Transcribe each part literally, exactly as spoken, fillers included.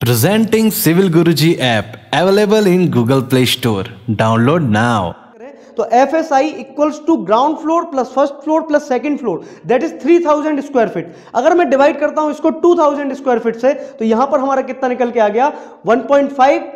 Presenting Civil Guruji app available in Google Play Store. Download now. तो F S I equals to ground floor plus first floor plus second floor that is three thousand square feet. अगर मैं divide करता हूं इसको two thousand square feet से तो यहां पर हमारा कितना निकल के आ गया वन पॉइंट फाइव।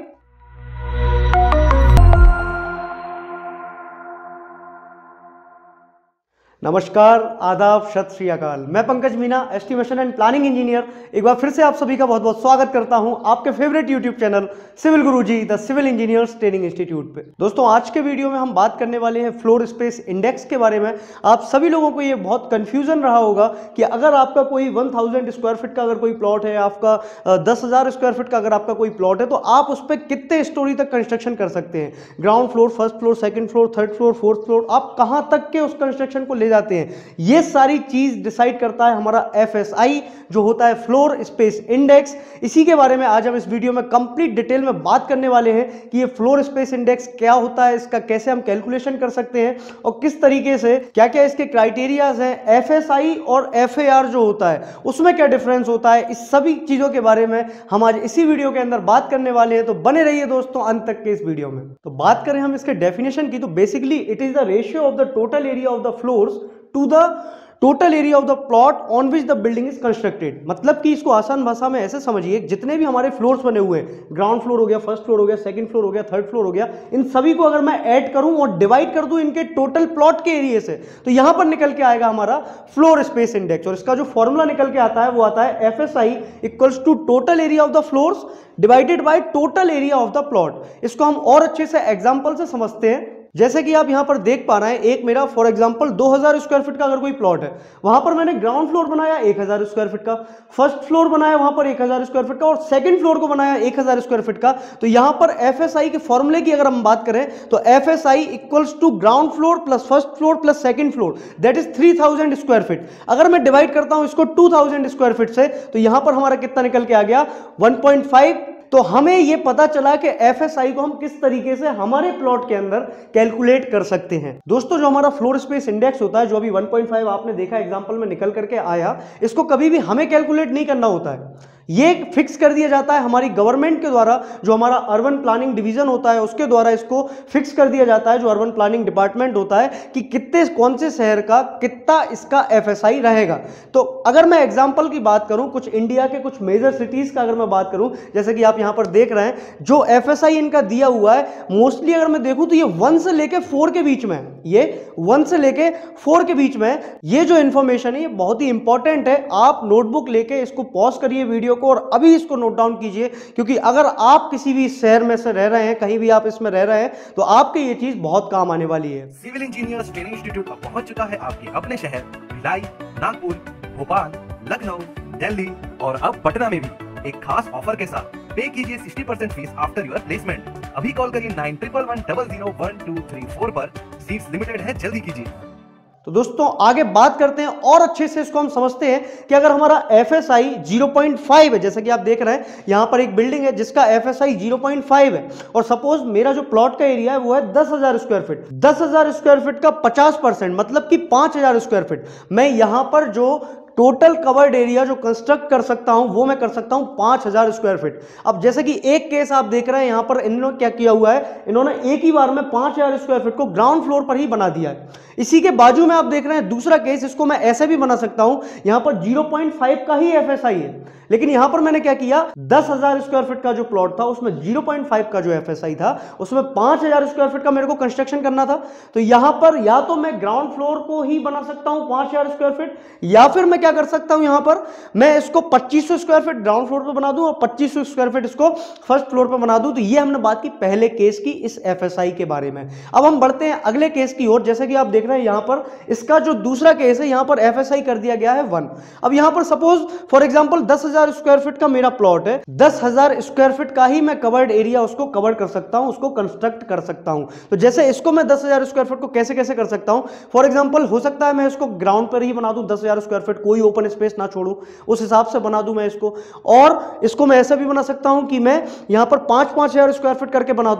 नमस्कार, आदाब, सत श्री अकाल। मैं Pankaj Meena, estimation and planning engineer, एक बार फिर से आप सभी का बहुत बहुत स्वागत करता हूं आपके favourite YouTube channel Civil Guruji the civil engineers training institute पे। दोस्तों, आज के वीडियो में हम बात करने वाले हैं फ्लोर स्पेस इंडेक्स के बारे में। आप सभी लोगों को ये बहुत कंफ्यूजन रहा होगा कि अगर आपका कोई वन थाउजेंड स्क्वायर फीट का अगर कोई प्लॉट है, आपका दस हजार स्क्वायर फीट का अगर आपका कोई प्लॉट है, तो आप उस पर कितने स्टोरी तक कंस्ट्रक्शन कर सकते हैं। Ground floor, first floor, second floor, third floor, fourth floor, आप कहां तक के उस कंस्ट्रक्शन को ले जाते हैं। ये सारी चीज डिसाइड करता है हमारा एफ एस आई जो होता है फ्लोर स्पेस इंडेक्स। इसी के बारे में आज हम इस वीडियो में कंप्लीट डिटेल में बात करने वाले हैं कि ये फ्लोर स्पेस इंडेक्स क्या होता है, इसका कैसे हम कैलकुलेशन कर सकते हैं और किस तरीके से क्या क्या इसके क्राइटेरियाज हैं। एफ एस आई और एफ ए आर जो होता है उसमें क्या डिफरेंस होता है, इस सभी चीजों के बारे में हम आज इसी वीडियो के अंदर बात करने वाले हैं। तो बने रहिए दोस्तों अंत तक के इस वीडियो में। तो बात करें हम इसके डेफिनेशन की, तो basically it is the ratio of the total area of the floors to the total area of the plot on which the building is constructed. मतलब कि इसको आसान भाषा में ऐसे समझिए, जितने भी हमारे फ्लोर्स बने हुए हैं, ग्राउंड फ्लोर हो गया, फर्स्ट फ्लोर हो गया, सेकंड फ्लोर हो गया, थर्ड फ्लोर हो गया, इन सभी को अगर मैं ऐड करूं और डिवाइड कर दूं इनके टोटल प्लॉट के एरिया से, तो यहां पर निकल के आएगा हमारा फ्लोर स्पेस इंडेक्स। और इसका जो फॉर्मूला निकल के आता है वो आता है F S I equals to total area of the floors divided by total area of the plot. इसको हम और अच्छे से एग्जांपल से समझते हैं। जैसे कि आप यहां पर देख पा रहे हैं, एक मेरा फॉर एग्जांपल दो हज़ार स्क्वायर फीट का अगर कोई प्लॉट है, वहां पर मैंने ग्राउंड फ्लोर बनाया एक हज़ार स्क्वायर फीट का, फर्स्ट फ्लोर बनाया वहां पर एक हज़ार स्क्वायर फीट का और सेकंड फ्लोर को बनाया एक हज़ार स्क्वायर फीट का। तो यहां पर एफएसआई के फॉर्मूले की अगर हम बात करें तो FSI equals to ground floor plus first floor plus second floor that is three thousand square feet. अगर मैं डिवाइड करता हूं इसको टू थाउजेंड स्क्वायर फीट से तो यहां पर हमारा कितना निकल के आ गया वन पॉइंट फाइव। तो हमें यह पता चला कि एफएसआई को हम किस तरीके से हमारे प्लॉट के अंदर कैलकुलेट कर सकते हैं। दोस्तों, जो हमारा फ्लोर स्पेस इंडेक्स होता है, जो अभी वन पॉइंट फाइव आपने देखा एग्जांपल में निकल करके आया, इसको कभी भी हमें कैलकुलेट नहीं करना होता है। ये फिक्स कर दिया जाता है हमारी गवर्नमेंट के द्वारा, जो हमारा अर्बन प्लानिंग डिवीजन होता है उसके द्वारा इसको फिक्स कर दिया जाता है, जो अर्बन प्लानिंग डिपार्टमेंट होता है, कि कितने कौन से शहर का कितना इसका एफएसआई रहेगा। तो अगर मैं एग्जांपल की बात करूं, कुछ इंडिया के कुछ मेजर सिटीज का अगर मैं बात करूं, जैसे कि आप यहां पर देख रहे हैं जो एफएसआई इनका दिया हुआ है, मोस्टली अगर मैं देखूं तो ये वन से लेके फोर के बीच में है। ये वन से लेके फोर के बीच में ये जो इंफॉर्मेशन है ये बहुत ही इंपॉर्टेंट है। आप नोटबुक लेके इसको पॉज करिए वीडियो को और अभी इसको नोट डाउन कीजिए, क्योंकि अगर आप किसी भी शहर में से रह रहे हैं, कहीं भी आप इसमें रह रहे हैं, तो आपके ये चीज बहुत काम आने वाली है। सिविल इंजीनियर्स ट्रेनिंग इंस्टीट्यूट अब पहुंच चुका है आपके अपने शहर भिलाई, नागपुर, भोपाल, लखनऊ, दिल्ली और अब पटना में भी एक खास ऑफर के साथ। पे कीजिए sixty percent fees after your placement. अभी कॉल करिए nine triple one double zero one two three four पर। सीट्स लिमिटेड है, जल्दी कीजिए। तो दोस्तों, आगे बात करते हैं और अच्छे से इसको हम समझते हैं कि अगर हमारा एफएसआई ज़ीरो पॉइंट फाइव है, जैसे कि आप देख रहे हैं यहां पर एक बिल्डिंग है जिसका एफएसआई ज़ीरो पॉइंट फाइव है, और सपोज मेरा जो प्लॉट का एरिया है वो है दस हज़ार स्क्वायर फीट। दस हज़ार स्क्वायर फीट का पचास परसेंट मतलब कि पांच हज़ार स्क्वायर फीट मैं यहां पर जो टोटल कवर्ड एरिया जो कंस्ट्रक्ट कर सकता हूं वो मैं कर सकता हूं पांच हज़ार स्क्वायर फीट। अब जैसे कि एक केस आप देख रहे हैं यहां पर इन्होंने क्या किया हुआ है, इन्होंने एक ही बार में पांच हज़ार स्क्वायर फीट को ग्राउंड फ्लोर पर ही बना दिया है। इसी के बाजू में आप देख रहे हैं दूसरा केस, इसको मैं ऐसे भी बना सकता हूं, यहां पर ज़ीरो पॉइंट फाइव का ही एफएसआई है, लेकिन यहां पर मैंने क्या किया, दस हज़ार स्क्वायर फीट का जो प्लॉट था उसमें ज़ीरो पॉइंट फाइव का जो एफएसआई था उसमें पांच हज़ार स्क्वायर फीट का मेरे को कंस्ट्रक्शन करना था। तो यहां पर या तो मैं ग्राउंड फ्लोर को ही बना सकता हूं पांच हज़ार स्क्वायर फीट, या फिर मैं क्या कर सकता हूं, यहां पर मैं इसको पच्चीस सौ स्क्वायर फीट ग्राउंड फ्लोर पे बना दूं और पच्चीस सौ स्क्वायर फीट इसको फर्स्ट फ्लोर पे बना दूं। तो ये हमने बात की पहले केस की इस एफएसआई के बारे में। अब हम बढ़ते हैं अगले केस की ओर। जैसे कि आप देख रहे हैं यहां पर इसका जो दूसरा केस है, यहां पर एफएसआई कर दिया गया है वन। अब यहां पर सपोज फॉर एग्जांपल दस हज़ार स्क्वायर फीट का मेरा प्लॉट है, दस हज़ार स्क्वायर फीट का ही मैं कवर्ड एरिया उसको कवर कर सकता हूं, उसको कंस्ट्रक्ट कर सकता हूं। तो जैसे इसको मैं दस हज़ार स्क्वायर फीट को कैसे कैसे कर सकता हूं, फॉर एग्जांपल हो सकता है मैं इसको ग्राउंड पर ही बना दूं दस हज़ार स्क्वायर फीट, कोई ओपन स्पेस ना छोड़ूं, उस हिसाब से बना दूं मैं इसको। और इसको मैं ऐसा भी बना सकता हूं कि मैं यहां पर पांच पांच हजार स्क्वायर फीट करके बना दूं।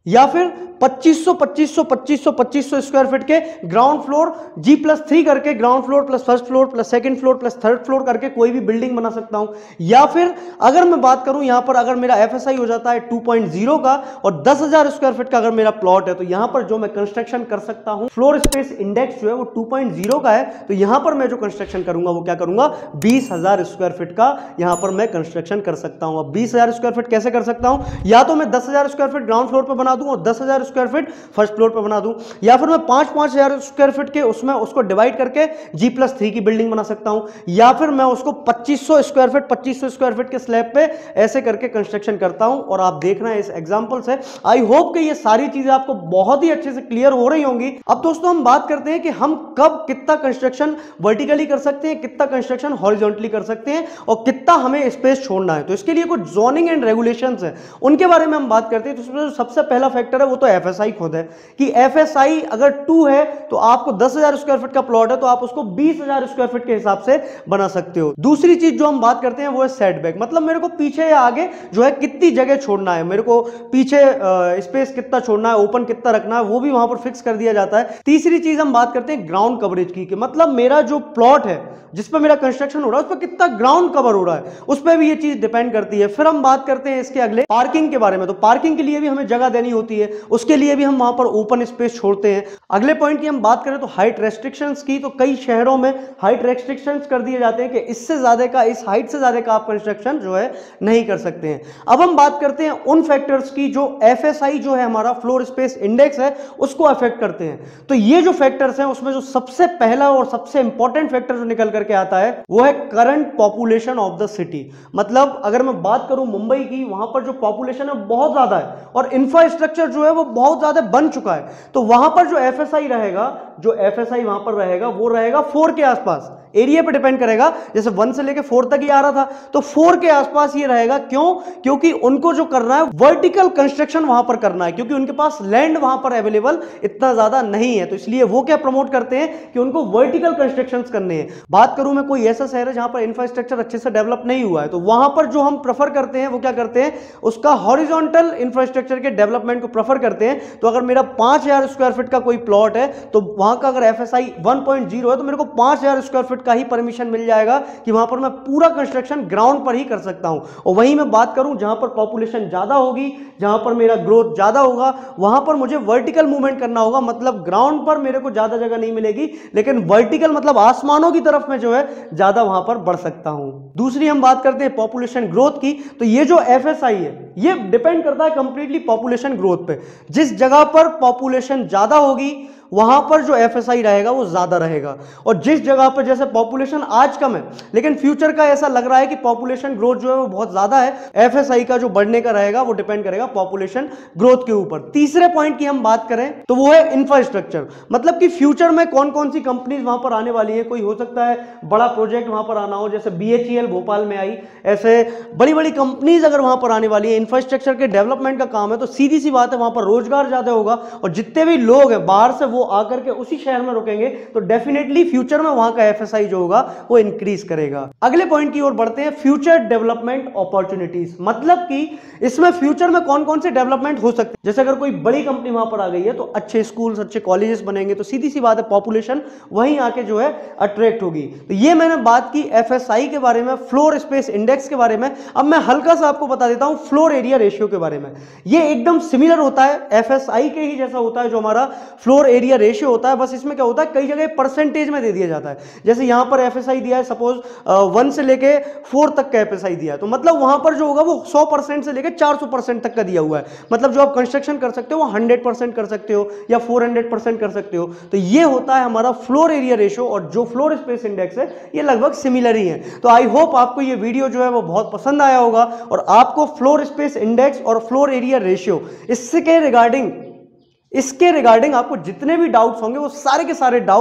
या फिर पच्चीस सौ पच्चीस सौ पच्चीस सौ पच्चीस सौ स्क्वायर फीट के ground floor G plus three करके ground floor plus first floor plus second floor plus third floor करके कोई भी बिल्डिंग बना सकता हूं। या फिर अगर मैं बात करूं यहां पर अगर मेरा एफएसआई हो जाता है टू पॉइंट ज़ीरो का और दस हज़ार स्क्वायर फीट का अगर मेरा प्लॉट है तो यहां पर जो मैं कंस्ट्रक्शन कर सकता हूं, फ्लोर स्पेस इंडेक्स जो है वो टू पॉइंट ज़ीरो का है, तो यहां पर मैं जो कंस्ट्रक्शन करूंगा वो क्या करूंगा, बीस हज़ार स्क्वायर फीट का यहां पर मैं कंस्ट्रक्शन कर सकता हूं। अब बीस हज़ार स्क्वायर फीट कैसे कर सकता हूं, या तो मैं दस हज़ार स्क्वायर फीट ग्राउंड फ्लोर पर बना दूं और दस हज़ार स्क्वायर फीट फर्स्ट फ्लोर पर बना दूं, या फिर मैं पांच पांच हजार स्क्वायर फीट के उसमें उसको डिवाइड करके जी प्लस थ्री की बिल्डिंग बना सकता हूं, या फिर मैं उसको पच्चीस सौ स्क्वायर फीट पच्चीस सौ स्क्वायर फीट के स्लैब पे ऐसे करके कंस्ट्रक्शन करता हूं। और आप देख रहे हैं इस एग्जांपल से, आई होप कि ये सारी चीजें आपको बहुत ही अच्छे से क्लियर हो रही होंगी। अब दोस्तों हम बात करते हैं कि हम कब कितना कंस्ट्रक्शन वर्टिकली कर सकते हैं, कितना कंस्ट्रक्शन हॉरिजॉन्टली कर सकते हैं और कितना हमें स्पेस छोड़ना है। तो इसके लिए कुछ जोनिंग एंड रेगुलेशंस है, उनके बारे में हम बात करते हैं। तो इसमें सबसे पहला फैक्टर है वो तो एफएसआई खुद है कि एफएसआई अगर टू है तो आपको दस हज़ार स्क्वायर फीट का प्लॉट है तो आप उसको बीस हज़ार स्क्वायर फीट के हिसाब से बना सकते हो। दूसरी चीज जो हम बात करते हैं वो है सेटबैक, मतलब मेरे को पीछे या आगे जो है कितनी जगह छोड़ना है, मेरे को पीछे स्पेस कितना छोड़ना है, ओपन कितना रखना है, वो भी वहां पर फिक्स कर दिया जाता है। तीसरी चीज हम बात करते हैं ग्राउंड कवरेज की, कि मतलब मेरा जो प्लॉट है जिस पर मेरा कंस्ट्रक्शन हो रहा है उस पर कितना ग्राउंड कवर हो रहा है, उस पर भी ये चीज डिपेंड करती है। फिर हम बात करते हैं इसके अगले पार्किंग के बारे में, तो पार्किंग के लिए भी हमें जगह देनी होती है, उसके लिए भी हम वहां पर ओपन स्पेस छोड़ते हैं। अगले पॉइंट की हम बात करें तो हाइट रेस्ट्रिक्शंस की, तो कई शहरों में हाइट रेस्ट्रिक्शंस कर दिए जाते हैं कि इससे ज्यादा का, इस हाइट से ज्यादा का आप कंस्ट्रक्शन जो है नहीं कर सकते हैं। अब हम बात करते हैं उन फैक्टर्स की जो एफएसआई जो है हमारा फ्लोर स्पेस इंडेक्स है उसको अफेक्ट करते हैं। तो ये जो फैक्टर्स हैं उसमें जो सबसे पहला और सबसे इंपॉर्टेंट फैक्टर जो निकल करके आता है वो है current population of the city. मतलब अगर मैं बात करूं मुंबई की, वहां पर जो पॉपुलेशन है बहुत ज्यादा है और इंफ्रास्ट्रक्चर जो है वो बहुत ज्यादा बन चुका है, तो वहां पर जो एफएसआई रहेगा, जो एफएसआई वहां पर रहेगा वो रहेगा फोर के आसपास। एरिया पे डिपेंड करेगा, जैसे वन से लेके फोर तक ही आ रहा था तो फोर के आसपास ये रहेगा। क्यों? क्योंकि उनको जो करना है वर्टिकल कंस्ट्रक्शन वहां पर करना है, क्योंकि उनके पास लैंड वहां पर अवेलेबल इतना ज्यादा नहीं है, तो इसलिए वो क्या प्रमोट करते हैं कि उनको वर्टिकल कंस्ट्रक्शंस करने हैं। बात करूं मैं कोई ऐसा शहर है जहां पर इंफ्रास्ट्रक्चर अच्छे से डेवलप नहीं हुआ है, तो वहां पर जो हम प्रेफर करते हैं वो क्या करते हैं, उसका हॉरिजॉन्टल इंफ्रास्ट्रक्चर के डेवलपमेंट को प्रेफर करते हैं। तो अगर मेरा पांच हजार स्क्वायर फीट का कोई प्लॉट है तो वहां का अगर एफएसआई वन पॉइंट ज़ीरो है तो मेरे को पांच हजार स्क्वायर फीट का ही परमिशन मिल जाएगा कि वहां पर मैं पूरा कंस्ट्रक्शन ग्राउंड पर ही कर सकता हूं। और वहीं मैं बात करूं जहां पर पॉपुलेशन ज्यादा होगी, जहां पर मेरा ग्रोथ ज्यादा होगा, वहां पर मुझे वर्टिकल मूवमेंट करना होगा, मतलब ग्राउंड पर मेरे को ज्यादा जगह नहीं मिलेगी, लेकिन वर्टिकल मतलब आसमानों की तरफ में जो है ज्यादा वहां पर बढ़ सकता हूं। दूसरी हम बात करते हैं पॉपुलेशन ग्रोथ की, तो ये जो एफएसआई है ये डिपेंड करता है कंप्लीटली पॉपुलेशन ग्रोथ पे। जिस जगह पर पॉपुलेशन ज्यादा होगी वहां पर जो एफएसआई रहेगा वो ज्यादा रहेगा, और जिस जगह पर जैसे पॉपुलेशन आज कम है लेकिन फ्यूचर का ऐसा लग रहा है कि पॉपुलेशन ग्रोथ जो है वो बहुत ज्यादा है, एफएसआई का जो बढ़ने का रहेगा वो डिपेंड करेगा पॉपुलेशन ग्रोथ के ऊपर। तीसरे पॉइंट की हम बात करें तो वो है इंफ्रास्ट्रक्चर, मतलब कि फ्यूचर में कौन कौन सी कंपनीज वहां पर आने वाली है। कोई हो सकता है बड़ा प्रोजेक्ट वहां पर आना हो, जैसे बीएचईएल भोपाल में आई, ऐसे बड़ी बड़ी कंपनीज अगर वहां पर आने वाली है, इंफ्रास्ट्रक्चर के डेवलपमेंट का काम है, तो सीधी सी बात है वहां पर रोजगार ज्यादा होगा, और जितने भी लोग हैं बाहर से वो आकर के उसी शहर में रुकेंगे, तो डेफिनेटली फ्यूचर में वहां का एफएसआई जो होगा वो इंक्रीज करेगा। अगले पॉइंट की ओर बढ़ते हैं, फ्यूचर डेवलपमेंट अपॉर्चुनिटीज, मतलब कि इसमें फ्यूचर में कौन कौन से डेवलपमेंट हो सकते हैं। जैसे अगर कोई बड़ी कंपनी वहां पर आ गई है तो अच्छे स्कूल्स, अच्छे कॉलेजेस बनेंगे, तो सीधी सी बात है पॉपुलेशन वहीं आके जो है अट्रैक्ट होगी। तो ये मैंने बात की एफएसआई के बारे में, फ्लोर स्पेस इंडेक्स के बारे में। अब मैं हल्का सा आपको बता देता हूं फ्लोर एरिया रेशियो के बारे में। ये एकदम सिमिलर होता है, एफएसआई के ही जैसा होता है जो हमारा फ्लोर एरिया रेशियो होता है, बस इसमें क्या होता है कई जगह परसेंटेज में दे दिया जाता है। जैसे यहां पर एफएसआई दिया है, सपोज वन से लेके फोर तक का एफएसआई दिया है, तो मतलब वहां पर जो होगा वो सौ परसेंट से लेके चार सौ परसेंट तक का दिया हुआ है, मतलब जो आप कंस्ट्रक्शन कर सकते हो वो हंड्रेड परसेंट कर सकते हो या फोर हंड्रेड परसेंट कर सकते हो। तो ये होता है हमारा फ्लोर एरिया रेशियो, और जो फ्लोर स्पेस इंडेक्स है ये लगभग सिमिलर ही है। तो आई होप आपको ये वीडियो जो है वो बहुत पसंद आया होगा, और आपको फ्लोर स्पेस इंडेक्स और फ्लोर एरिया रेशियो इससे के रिगार्डिंग इसके रिगार्डिंग आपको जितने भी डाउट्स होंगे वो सारे के सारे डाउट्स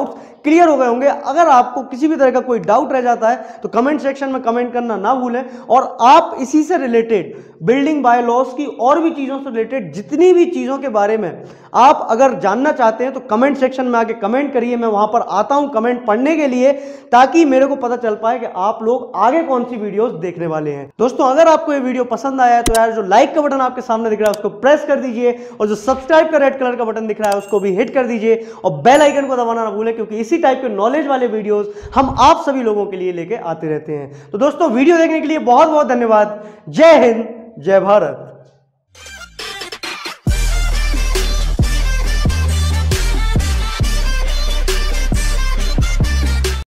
क्लियर हो गए होंगे। अगर आपको किसी भी तरह का कोई डाउट रह जाता है तो कमेंट सेक्शन में कमेंट करना ना भूलें, और आप इसी से रिलेटेड बिल्डिंग बाय लॉस की और भी चीजों से रिलेटेड जितनी भी चीजों के बारे में आप अगर जानना चाहते हैं तो कमेंट सेक्शन में आके कमेंट करिए। मैं वहां पर आता हूं कमेंट पढ़ने के लिए, ताकि मेरे को पता चल पाए कि आप लोग आगे कौन सी वीडियोस देखने वाले हैं। दोस्तों, अगर आपको ये वीडियो पसंद आया है तो यार जो लाइक का बटन आपके सामने दिख रहा है उसको प्रेस कर दीजिए, और जो सब्सक्राइब का रेड कलर का बटन दिख रहा है उसको भी हिट कर दीजिए, और बेल आइकन को दबाना ना भूलें, क्योंकि इसी टाइप के नॉलेज वाले वीडियोस हम आप सभी लोगों के लिए लेके आते रहते हैं। तो दोस्तों, वीडियो देखने के लिए बहुत बहुत धन्यवाद। जय हिंद, जय भारत।